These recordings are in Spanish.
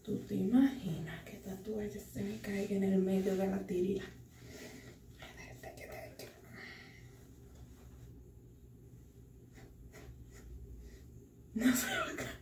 ¿Tú te imaginas que esta toalla se me caiga en el medio de la tirila? No se va a caer.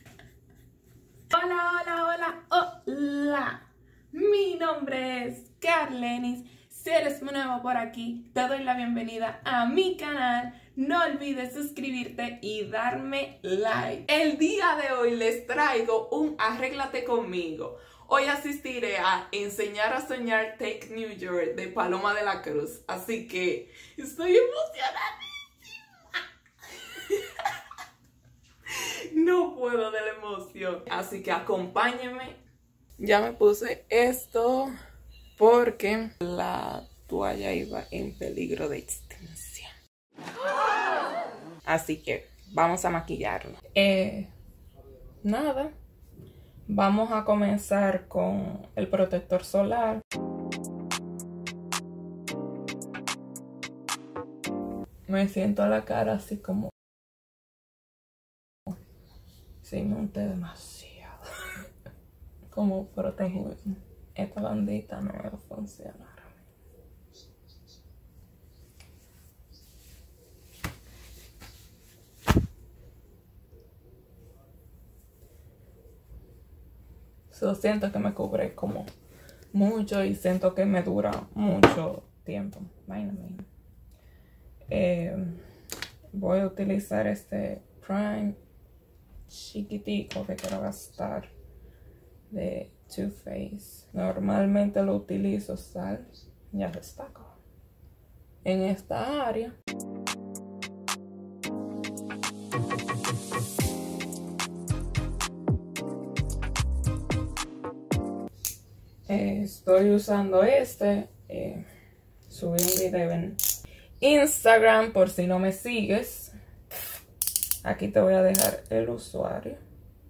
Hola, hola, hola, hola. Mi nombre es Carlenis. Si eres nuevo por aquí, te doy la bienvenida a mi canal. No olvides suscribirte y darme like. El día de hoy les traigo un Arréglate conmigo. Hoy asistiré a Enseñar a Soñar Take New York de Paloma de la Cruz. Así que estoy emocionadísima. No puedo de la emoción. Así que acompáñenme. Ya me puse esto porque la toalla iba en peligro de extinción. Así que vamos a maquillarlo. Nada. Vamos a comenzar con el protector solar. Me siento la cara así como si me unté demasiado. Como proteger. Esta bandita no me va a funcionar. So, siento que me cubre como mucho y siento que me dura mucho tiempo. Voy a utilizar este prime chiquitico que quiero gastar de Too Faced. Normalmente lo utilizo, ¿sabes? Ya destaco en esta área. Estoy usando subí un video en Instagram por si no me sigues. Aquí te voy a dejar el usuario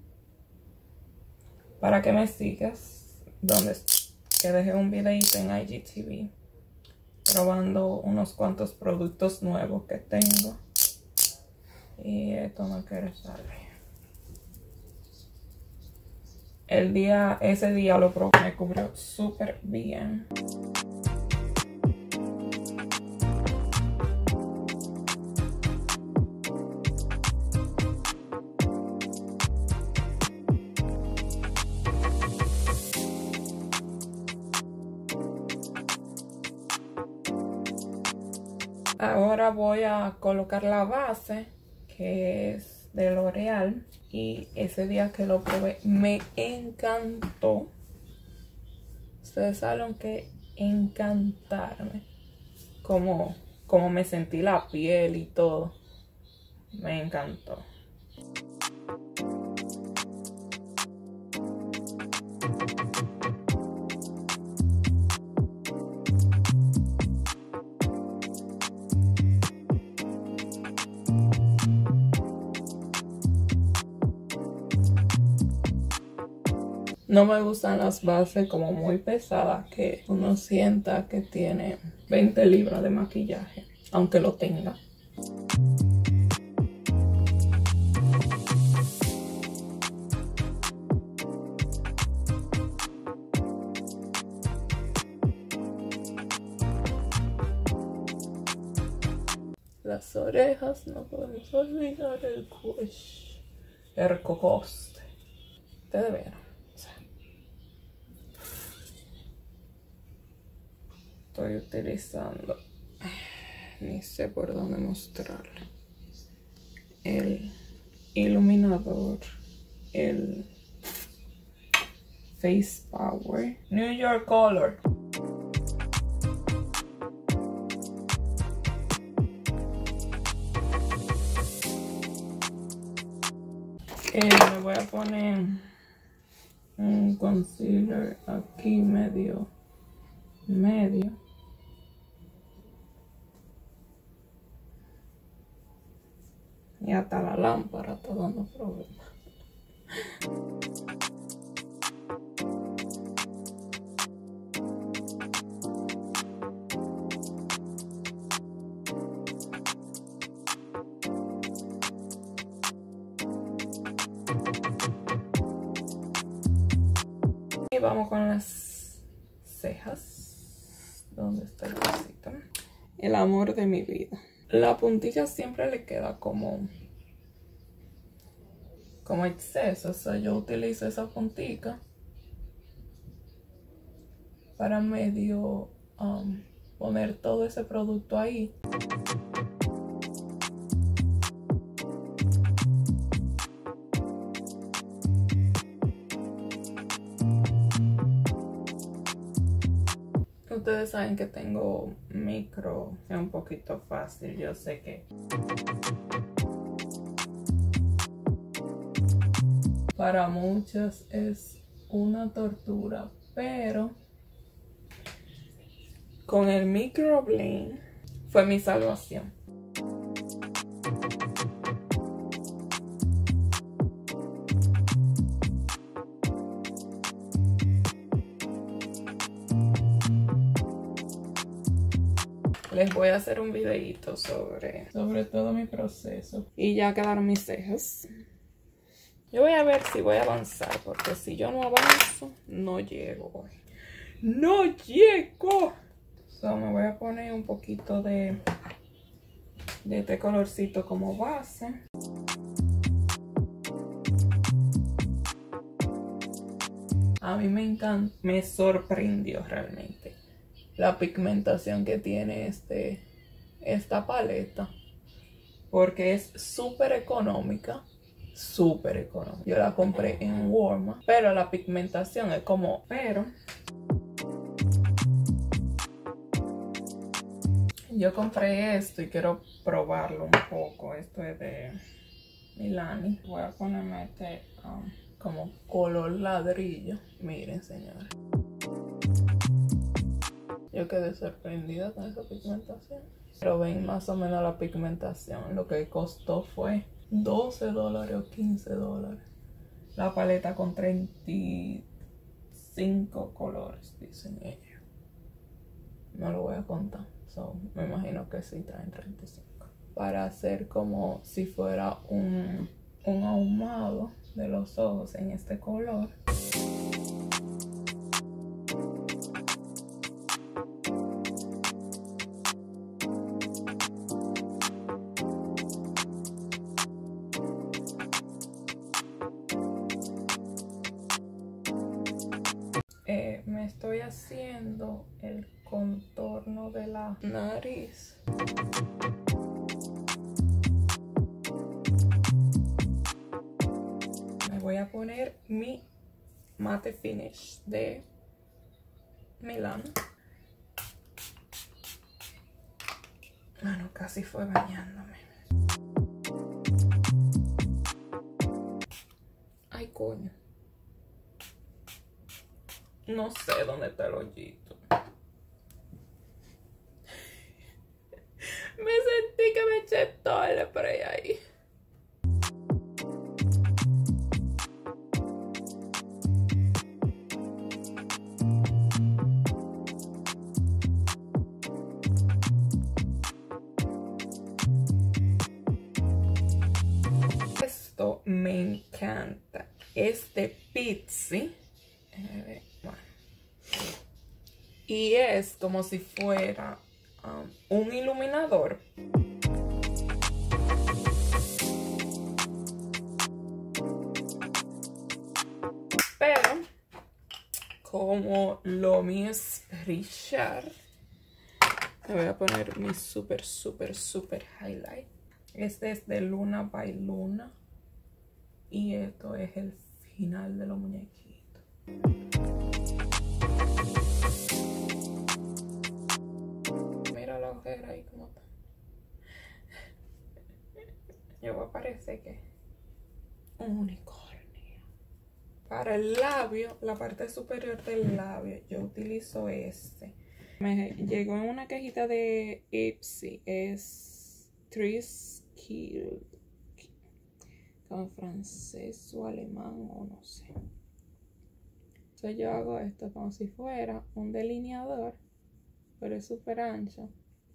para que me sigas, que dejé un videito en IGTV probando unos cuantos productos nuevos que tengo. Y esto no quiere salir. Ese día lo probé, me cubrió súper bien. Ahora voy a colocar la base, que es de L'Oreal. Y ese día que lo probé me encantó. Ustedes saben que encantarme. Como me sentí la piel y todo. Me encantó. No me gustan las bases como muy pesadas, que uno sienta que tiene 20 libras de maquillaje, aunque lo tenga. Las orejas, no podemos olvidar el cuello, el cocoste. Ustedes vieron. Estoy utilizando, ni sé por dónde mostrarle, el iluminador, el Face Power New York Color. Me voy a poner un concealer aquí medio. Y hasta la lámpara está dando problemas. Y vamos con las cejas. ¿Dónde está el cosito? El amor de mi vida. La puntilla siempre le queda como exceso. O sea, yo utilizo esa puntita para medio poner todo ese producto ahí. Ustedes saben que tengo micro, es un poquito fácil, yo sé que para muchas es una tortura, pero con el microbleed fue mi salvación. Les voy a hacer un videito sobre todo mi proceso. Y ya quedaron mis cejas. Yo voy a ver si voy a avanzar, porque si yo no avanzo, no llego. ¡No llego! So, me voy a poner un poquito de este colorcito como base. A mí me encanta, me sorprendió realmente la pigmentación que tiene esta paleta, porque es súper económica, súper económica. Yo la compré en Walmart, pero la pigmentación es como, yo compré esto y quiero probarlo un poco. Esto es de Milani. Voy a ponerme este como color ladrillo. Miren, señores. Yo quedé sorprendida con esa pigmentación. Pero ven más o menos la pigmentación. Lo que costó fue $12 o $15. La paleta con 35 colores, dicen ellos. No lo voy a contar. So, me imagino que sí traen 35. Para hacer como si fuera un ahumado de los ojos en este color. Me estoy haciendo el contorno de la nariz. Me voy a poner mi Matte Finish de Milani. Bueno, casi fue bañándome. Ay, coño. No sé dónde está el hoyito. Me sentí que me eché todo el spray ahí. Esto me encanta. Este Pixi. Bueno. Y es como si fuera un iluminador. Pero como lo mío es brillar, me voy a poner mi super highlight. Este es de Luna by Luna. Y esto es el final de los muñequitos. Mira la ojera ahí como está. Yo voy a parecer que un unicornio. Para el labio, la parte superior del labio, yo utilizo este. Me llegó en una cajita de Ipsy. Es Triskill. Con francés o alemán o no sé. Entonces yo hago esto como si fuera un delineador, pero es súper ancho.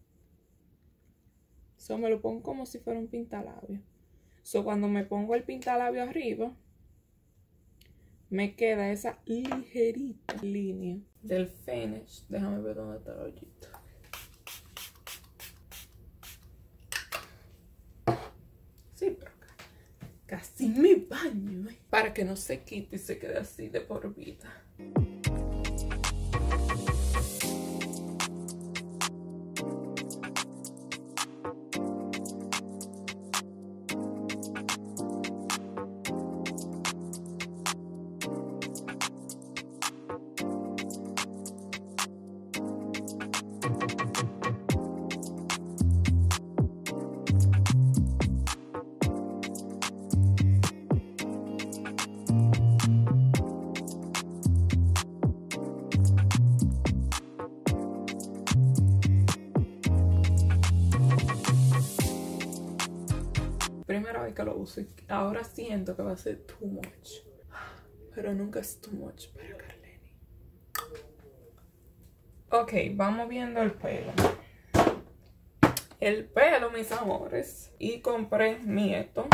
So me lo pongo como si fuera un pintalabio. So cuando me pongo el pintalabio arriba, me queda esa ligerita línea del finish. Déjame ver dónde está la ollita. Sí, pero casi me baño, para que no se quite y se quede así de por vida. Primera vez que lo uso y ahora siento que va a ser too much. Pero nunca es too much para Carleni. Ok, vamos viendo el pelo. El pelo, mis amores. Y compré mi esto.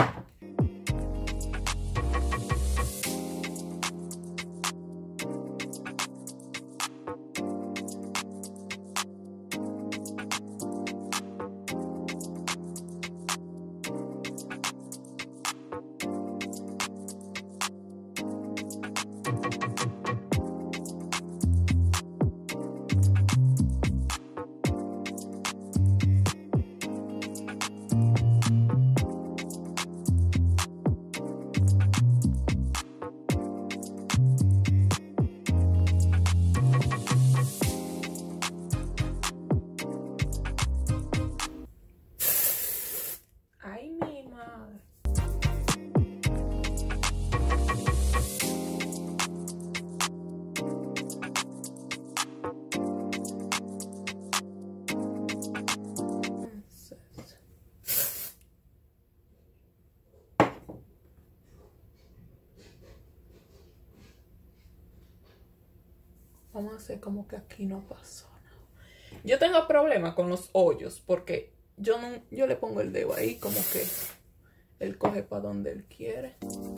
Vamos a hacer como que aquí no pasó nada. Yo tengo problemas con los hoyos porque yo le pongo el dedo ahí como que él coge para donde él quiere.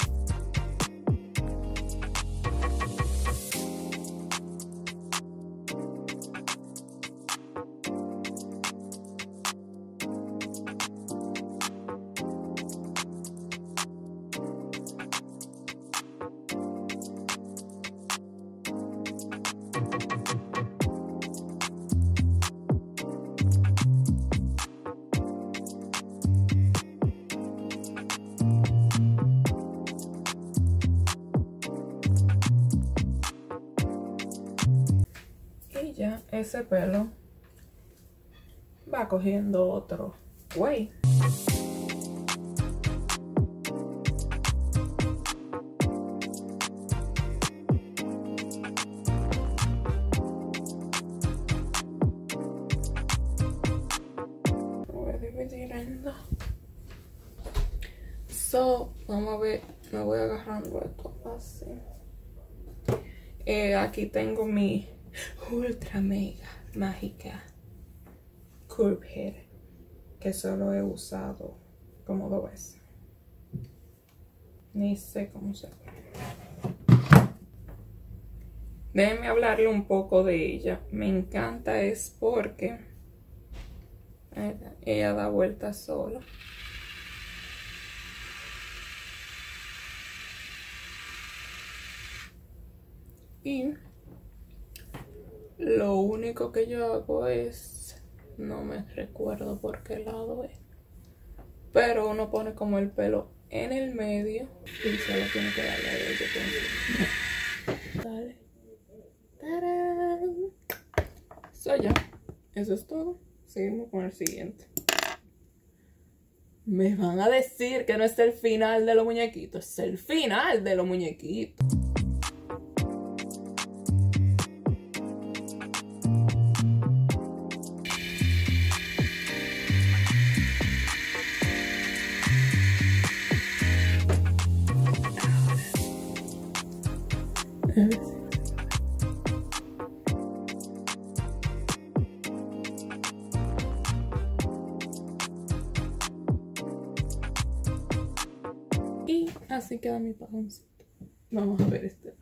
Y ya ese pelo va cogiendo otro güey. Voy a dividir en dos. Vamos a ver, me voy agarrando esto así. Aquí tengo mi ultra mega mágica curve hair que solo he usado como 2 veces. Ni sé cómo se ve. Déjenme hablarle un poco de ella. Me encanta es porque ella da vueltas sola. Y lo único que yo hago es, no me recuerdo por qué lado es, pero uno pone como el pelo en el medio y solo tiene que darle a ella. Dale. ¡Tarán! Eso ya. Eso es todo. Seguimos con el siguiente. Me van a decir que no es el final de los muñequitos. Es el final de los muñequitos. Y así queda mi pajoncito. Vamos a ver este.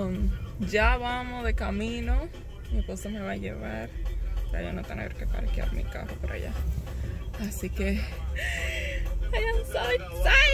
Ya vamos de camino. Mi esposo me va a llevar para yo no tener que parquear mi carro por allá. Así que I am so excited.